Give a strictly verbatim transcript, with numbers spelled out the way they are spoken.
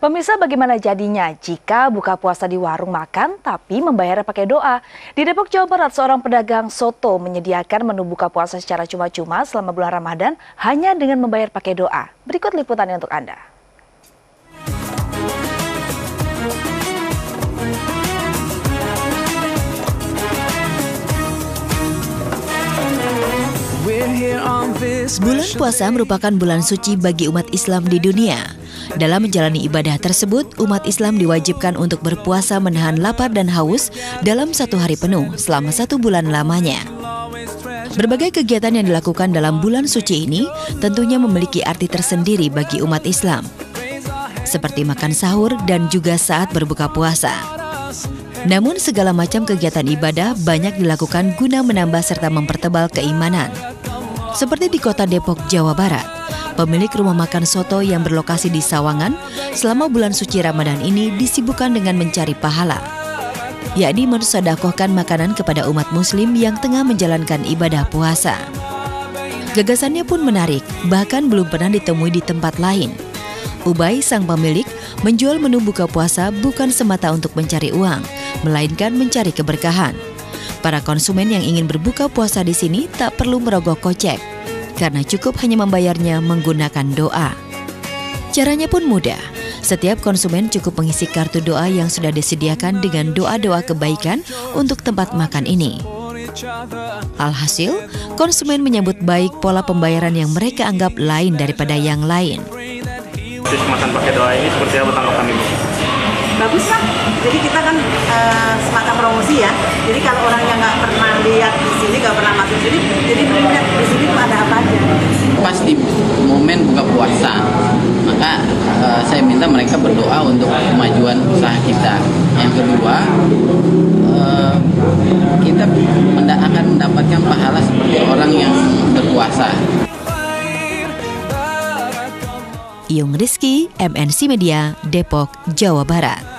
Pemirsa, bagaimana jadinya jika buka puasa di warung makan tapi membayarnya pakai doa? Di Depok, Jawa Barat, seorang pedagang soto menyediakan menu buka puasa secara cuma-cuma selama bulan Ramadan hanya dengan membayar pakai doa. Berikut liputannya untuk Anda. Bulan puasa merupakan bulan suci bagi umat Islam di dunia. Dalam menjalani ibadah tersebut, umat Islam diwajibkan untuk berpuasa menahan lapar dan haus dalam satu hari penuh selama satu bulan lamanya. Berbagai kegiatan yang dilakukan dalam bulan suci ini tentunya memiliki arti tersendiri bagi umat Islam, seperti makan sahur dan juga saat berbuka puasa. Namun segala macam kegiatan ibadah banyak dilakukan guna menambah serta mempertebal keimanan. Seperti di kota Depok, Jawa Barat, pemilik rumah makan soto yang berlokasi di Sawangan selama bulan suci Ramadan ini disibukkan dengan mencari pahala, yakni mensedekahkan makanan kepada umat muslim yang tengah menjalankan ibadah puasa. Gagasannya pun menarik, bahkan belum pernah ditemui di tempat lain. Ubay, sang pemilik, menjual menu buka puasa bukan semata untuk mencari uang, melainkan mencari keberkahan. Para konsumen yang ingin berbuka puasa di sini tak perlu merogoh kocek, karena cukup hanya membayarnya menggunakan doa. Caranya pun mudah. Setiap konsumen cukup mengisi kartu doa yang sudah disediakan dengan doa-doa kebaikan untuk tempat makan ini. Alhasil, konsumen menyambut baik pola pembayaran yang mereka anggap lain daripada yang lain. Terus makan pakai doa ini seperti apa tanggapan Ibu? Bagus lah, jadi kita kan uh, semacam promosi ya. Jadi kalau orang yang nggak pernah lihat di sini, nggak pernah masuk sini, jadi lihat di sini tuh ada apa aja. Pas di momen buka puasa, maka uh, saya minta mereka berdoa untuk kemajuan usaha kita. Yang kedua, uh, kita menda- akan mendapatkan pahala seperti orang yang berpuasa. Iyung Rizky, M N C Media, Depok, Jawa Barat.